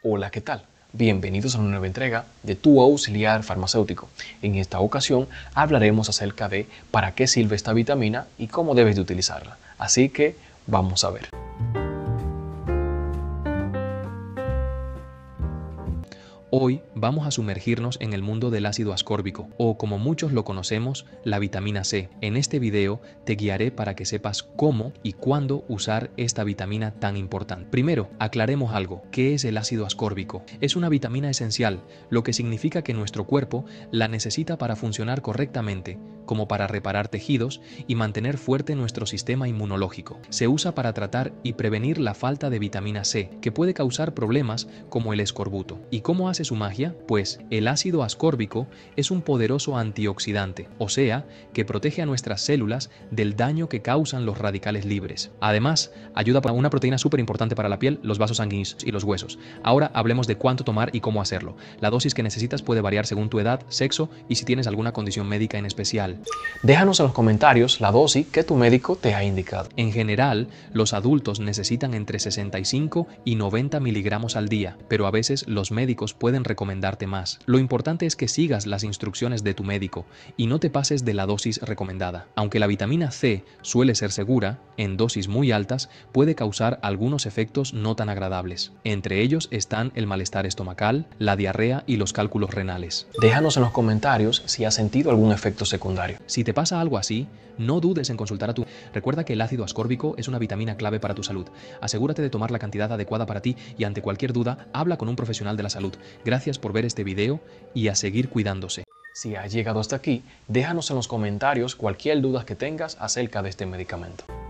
Hola, ¿qué tal? Bienvenidos a una nueva entrega de Tu Auxiliar Farmacéutico. En esta ocasión hablaremos acerca de para qué sirve esta vitamina y cómo debes de utilizarla. Así que vamos a ver. Hoy vamos a sumergirnos en el mundo del ácido ascórbico, o como muchos lo conocemos, la vitamina C. En este video te guiaré para que sepas cómo y cuándo usar esta vitamina tan importante. Primero, aclaremos algo. ¿Qué es el ácido ascórbico? Es una vitamina esencial, lo que significa que nuestro cuerpo la necesita para funcionar correctamente, como para reparar tejidos y mantener fuerte nuestro sistema inmunológico. Se usa para tratar y prevenir la falta de vitamina C, que puede causar problemas como el escorbuto. ¿Y cómo hace su magia? Pues el ácido ascórbico es un poderoso antioxidante, o sea, que protege a nuestras células del daño que causan los radicales libres. Además, ayuda a una proteína súper importante para la piel, los vasos sanguíneos y los huesos. Ahora hablemos de cuánto tomar y cómo hacerlo. La dosis que necesitas puede variar según tu edad, sexo y si tienes alguna condición médica en especial. Déjanos en los comentarios la dosis que tu médico te ha indicado. En general, los adultos necesitan entre 65 y 90 miligramos al día, pero a veces los médicos pueden recomendarte más. Lo importante es que sigas las instrucciones de tu médico y no te pases de la dosis recomendada. Aunque la vitamina C suele ser segura, en dosis muy altas puede causar algunos efectos no tan agradables. Entre ellos están el malestar estomacal, la diarrea y los cálculos renales. Déjanos en los comentarios si has sentido algún efecto secundario. Si te pasa algo así, no dudes en consultar a tu médico. Recuerda que el ácido ascórbico es una vitamina clave para tu salud. Asegúrate de tomar la cantidad adecuada para ti y ante cualquier duda, habla con un profesional de la salud. Gracias por ver este video y a seguir cuidándose. Si has llegado hasta aquí, déjanos en los comentarios cualquier duda que tengas acerca de este medicamento.